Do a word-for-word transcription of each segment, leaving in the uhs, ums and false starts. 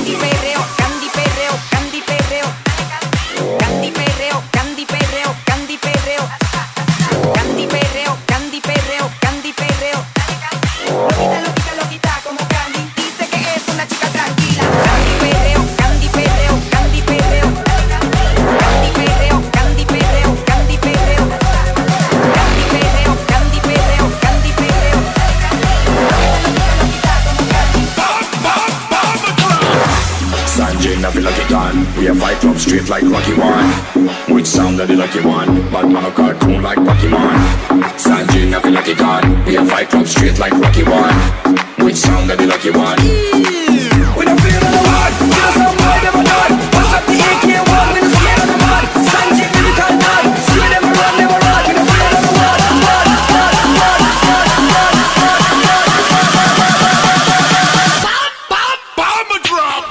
Candy perreo, candy perreo, candy perreo. Candy perreo, candy perreo, candy perreo. Candy perreo, candy perreo, candy perreo. Loquita, loquita, loquita como Candy. Dice que es una chica tranquila. Candy perreo, candy perreo, candy perreo. Candy perreo, candy perreo, candy perreo. Candy perreo, candy perreo, candy perreo. Sanjay, I feel like it done. We a fight club straight like Rocky One. Which sound are the lucky one? Batman a cartoon like Pokemon. Sanjay, I feel like it done. We a fight club straight like Rocky One. Which sound are the lucky one? We don't feel the one. Give us some more, never done. What's up the A K one? We don't scared of the mud. Sanjay, lyrical man. See never run, never run. We don't feel the one. Bomber drop.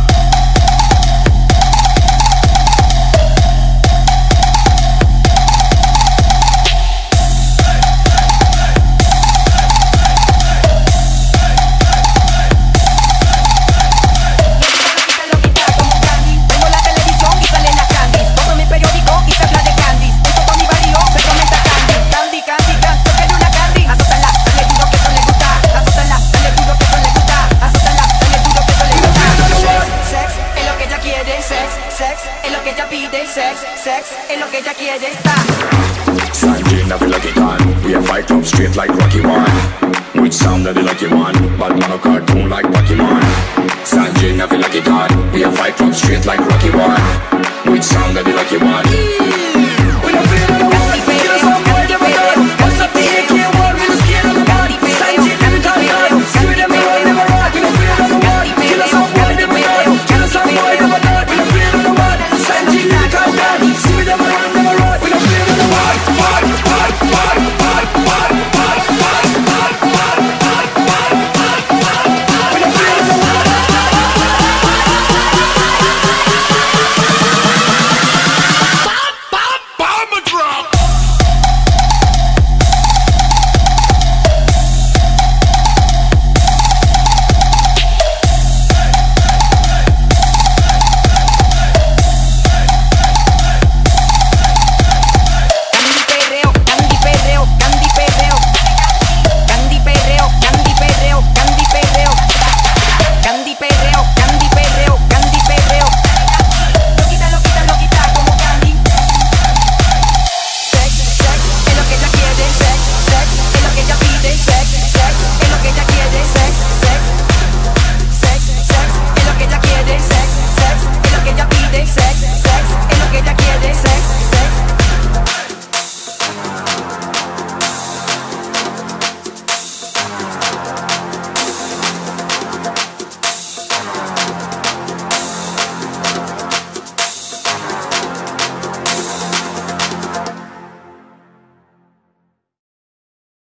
Sex, sex, es lo que ella quiere estar. Sanjay, I feel like it done. We a fight club straight like Rocky One. Which sound are the lucky one? Batman a cartoon like Pokemon. Sanjay, I feel like it done. We a fight club straight like Rocky